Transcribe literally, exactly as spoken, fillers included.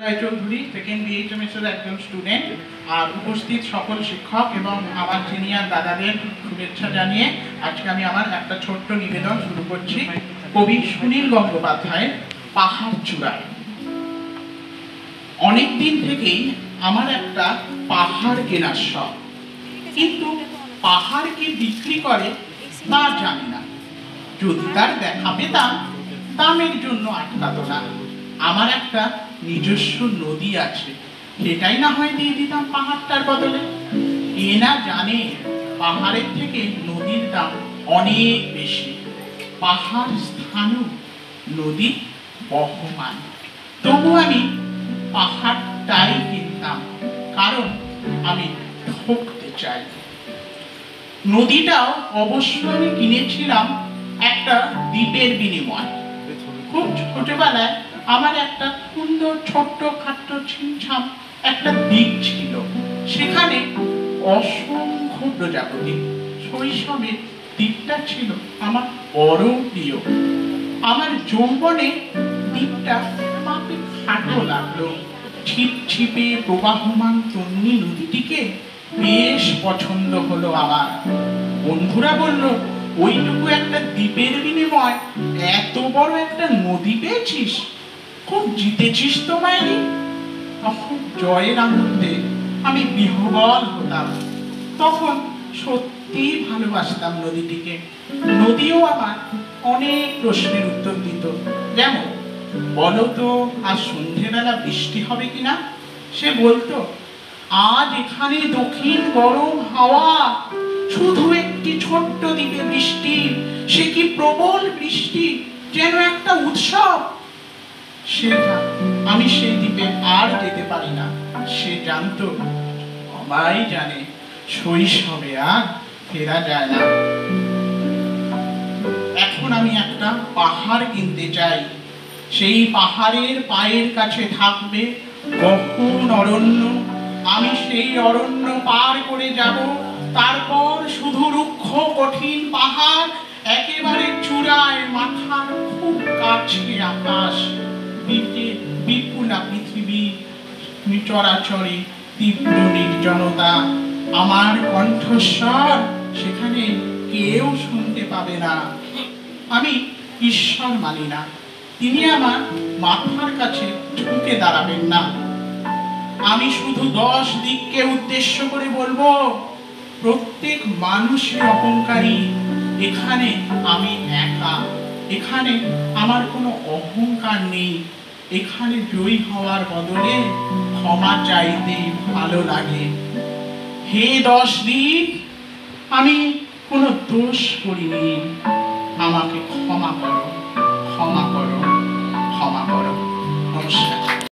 Roychowdhury second BHMS এর একজন student আর উপস্থিত সকল শিক্ষক এবং আমার সিনিয়র দাদাদের শুভেচ্ছা জানিয়ে আজকে আমি আমার একটা ছোট্ট নিবেদন শুরু করছি। কবি সুনীল গঙ্গোপাধ্যায়ের পাহাড় চূড়ায়। অনেক দিন থেকেই আমার একটা পাহাড় কেনার শখ, কিন্তু পাহাড় কে বিক্রি করে তা জানি না। যদি তার দেখা পেতাম দামের জন্য আটকাতো না। আমার একটা নিজস্ব নদী আছে, সেটাই না হয় দিয়ে দিতাম পাহাড়টার বদলে। এ না জানে পাহাড়ের থেকে নদীর দাম অনেক বেশি। পাহাড় স্থানু, নদী বহমান। তবু আমি পাহাড়টাই কিনতাম, কারণ আমি ঠকতে চাই। নদীটাও অবশ্য আমি কিনেছিলাম একটা দ্বীপের বিনিময়। খুব ছোটবেলায় আমার একটা সুন্দর ছোট্ট খাট্ট ছিমছাম একটা দ্বীপ ছিল, সেখানে অসংখ্য প্রজাপতি। শৈশবে দ্বীপটা ছিল আমার বড় প্রিয়। আমার যৌবনে দ্বীপটা আমাকে খাটো লাগলো। ছিপছিপে প্রবাহমান তন্নি নদীটিকে বেশ পছন্দ হলো আমার। বন্ধুরা বলল, ওইটুকু একটা দ্বীপের বিনিময় এত বড় একটা নদী পেয়েছিস, খুব জিতেছিস তো মাইরি। তখন জয়ের আনন্দে আমি বিহ্বল হতাম। তখন সত্যি ভালোবাসতাম নদীটিকে। নদীও আমার অনেক প্রশ্নের উত্তর দিত, যেমন বলো তো আজ সন্ধ্যেবেলা বৃষ্টি হবে কিনা। সে বলতো, আজ এখানে দক্ষিণ গরম হাওয়া, শুধু একটি ছোট্ট দ্বীপে বৃষ্টি, সে কি প্রবল বৃষ্টি, যেন একটা উৎসব। সেটা আমি সেই দ্বীপে আর যেতে পারি না। সে জানতো, সবাই জানে, শৈশবে আর ফেরা যায় না। এখন আমি একটা পাহাড় কিনতে চাই। সেই পাহাড়ের পায়ের কাছে থাকবে গহন অরণ্য। আমি সেই অরণ্য পার করে যাব, তারপর শুধু রুক্ষ কঠিন পাহাড়, একেবারে চূড়ায় মাথার খুব কাছে আকাশ। বিপুলা পৃথিবী, চরাচরে তীব্র নির্জনতা। আমার কণ্ঠস্বর সেখানে কেউ শুনতে পাবে না। আমি ঈশ্বর মানি না, তিনি আমার মাথার কাছে ঝুঁকে দাঁড়াবেন না। আমি শুধু দশ দিককে উদ্দেশ্য করে বলবো, প্রত্যেক মানুষের অহংকারী। এখানে আমি একা, এখানে আমার কোনো অহংকার নেই। এখানে জয়ী হওয়ার বদলে ক্ষমা চাইতে ভালো লাগে। হে দশ দিক, আমি কোনো দোষ করিনি, আমাকে ক্ষমা করো।